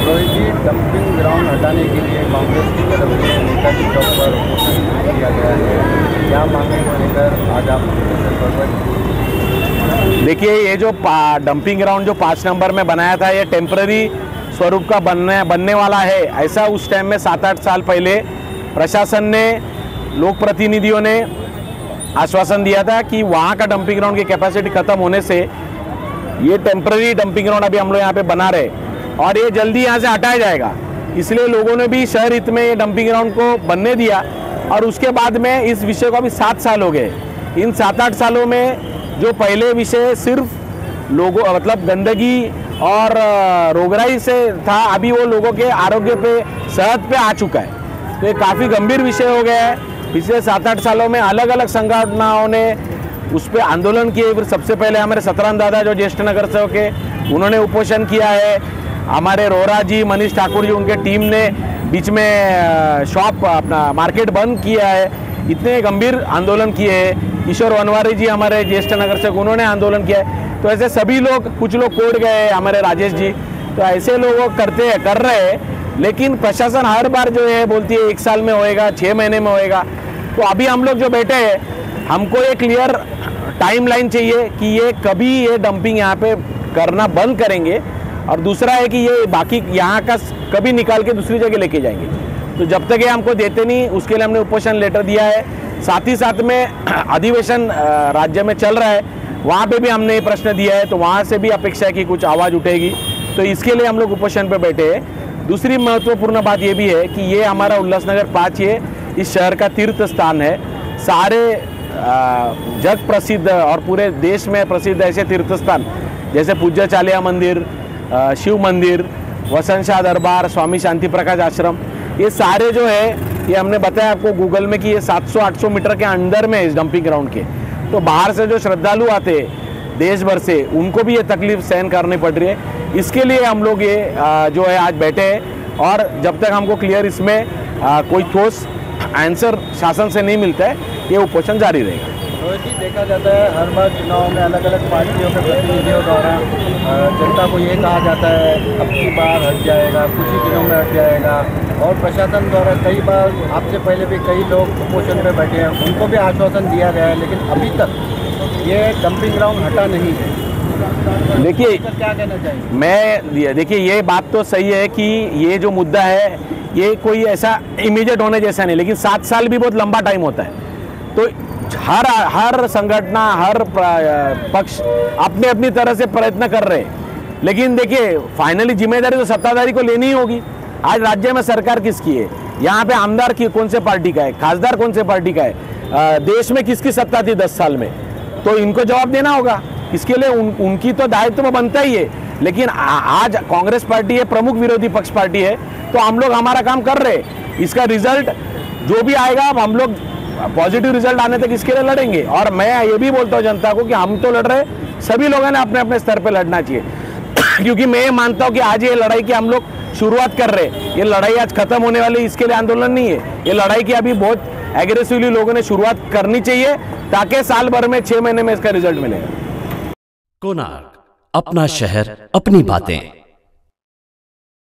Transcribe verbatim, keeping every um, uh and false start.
रोहित जी, dumping ground हटाने के लिए कांग्रेस की तरफ से नेताजी चौक पर घोषणा किया गया है। क्या मांगे को लेकर आज आप देखिए, ये जो डंपिंग ग्राउंड जो पाँच नंबर में बनाया था, ये टेम्पररी स्वरूप का बनने बनने वाला है। ऐसा उस टाइम में सात आठ साल पहले प्रशासन ने, लोक प्रतिनिधियों ने आश्वासन दिया था कि वहाँ का डंपिंग ग्राउंड की कैपेसिटी खत्म होने से ये टेम्पररी डंपिंग ग्राउंड अभी हम लोग यहाँ पे बना रहे और ये जल्दी यहाँ से हटाया जाएगा। इसलिए लोगों ने भी शहर हित में ये डंपिंग ग्राउंड को बनने दिया और उसके बाद में इस विषय को अभी सात साल हो गए। इन सात आठ सालों में जो पहले विषय सिर्फ लोगों मतलब गंदगी और रोगराई से था, अभी वो लोगों के आरोग्य पे, सेहत पे आ चुका है। तो ये काफ़ी गंभीर विषय हो गया है। पिछले सात आठ सालों में अलग अलग संगठनों ने उस पर आंदोलन किए। फिर सबसे पहले हमारे सतराम दादा जो ज्येष्ठ नगर सेवक है, उन्होंने उपोषण किया है। हमारे रोहरा जी, मनीष ठाकुर जी, उनके टीम ने बीच में शॉप अपना मार्केट बंद किया है। इतने गंभीर आंदोलन किए हैं। किशोर वनवारी जी हमारे ज्येष्ठ नगर सेवक, उन्होंने आंदोलन किया है। तो ऐसे सभी लोग, कुछ लोग कोर्ट गए, हमारे राजेश जी, तो ऐसे लोग करते हैं कर रहे हैं। लेकिन प्रशासन हर बार जो है बोलती है एक साल में होएगा, छः महीने में होएगा। तो अभी हम लोग जो बैठे हैं, हमको ये क्लियर टाइमलाइन चाहिए कि ये कभी ये डंपिंग यहाँ पे करना बंद करेंगे और दूसरा है कि ये बाकी यहाँ का कभी निकाल के दूसरी जगह लेके जाएंगे। तो जब तक ये हमको देते नहीं, उसके लिए हमने उपोषण लेटर दिया है। साथ ही साथ में अधिवेशन राज्य में चल रहा है, वहाँ पे भी हमने ये प्रश्न दिया है, तो वहाँ से भी अपेक्षा है कि कुछ आवाज़ उठेगी। तो इसके लिए हम लोग उपोषण पे बैठे हैं। दूसरी महत्वपूर्ण बात ये भी है कि ये हमारा उल्लासनगर पाँच ये इस शहर का तीर्थ स्थान है। सारे जग प्रसिद्ध और पूरे देश में प्रसिद्ध ऐसे तीर्थ स्थान जैसे पूज्य चालिया मंदिर, शिव मंदिर, वसंत शाह दरबार, स्वामी शांति प्रकाश आश्रम, ये सारे जो है, ये हमने बताया आपको गूगल में कि ये सात सौ आठ सौ मीटर के अंदर में इस डंपिंग ग्राउंड के। तो बाहर से जो श्रद्धालु आते हैं देश भर से, उनको भी ये तकलीफ सहन करनी पड़ रही है। इसके लिए हम लोग ये जो है आज बैठे हैं और जब तक हमको क्लियर इसमें कोई ठोस आंसर शासन से नहीं मिलता है, ये उपोषण जारी रहेगा। रोहित जी, देखा जाता है हर बार चुनाव में अलग अलग पार्टियों के प्रतिनिधियों द्वारा जनता को ये कहा जाता है अब की बार हट जाएगा, कुछ ही दिनों में हट जाएगा, और प्रशासन द्वारा कई बार, आपसे पहले भी कई लोग उपोषण पे बैठे हैं, उनको भी आश्वासन दिया गया है, लेकिन अभी तक ये डंपिंग ग्राउंड हटा नहीं है। देखिए, क्या कहना चाहिए? मैं देखिए, ये बात तो सही है कि ये जो मुद्दा है, ये कोई ऐसा इमीडिएट होने जैसा नहीं, लेकिन सात साल भी बहुत लंबा टाइम होता है। तो हर हर संगठन, हर पक्ष अपने अपनी तरह से प्रयत्न कर रहे हैं, लेकिन देखिए फाइनली जिम्मेदारी तो सत्ताधारी को लेनी ही होगी। आज राज्य में सरकार किसकी है? यहाँ पे आमदार की कौन से पार्टी का है? खासदार कौन से पार्टी का है? देश में किसकी सत्ता थी दस साल में? तो इनको जवाब देना होगा। इसके लिए उन, उनकी तो दायित्व तो बनता ही है। लेकिन आ, आज कांग्रेस पार्टी है, प्रमुख विरोधी पक्ष पार्टी है, तो हम लोग हमारा काम कर रहे हैं। इसका रिजल्ट जो भी आएगा, अब हम लोग पॉजिटिव रिजल्ट आने तक इसके लिए लड़ेंगे। और मैं ये भी बोलता हूँ जनता को कि हम तो लड़ रहे, सभी लोगों ने अपने अपने स्तर पे लड़ना चाहिए। क्योंकि मैं ये मानता हूँ कि आज ये लड़ाई की हम लोग शुरुआत कर रहे हैं। ये लड़ाई आज खत्म होने वाली, इसके लिए आंदोलन नहीं है। ये लड़ाई की अभी बहुत एग्रेसिवली लोगों ने शुरुआत करनी चाहिए, ताकि साल भर में, छह महीने में इसका रिजल्ट मिलेगा। कोणार्क, अपना शहर, अपनी बातें।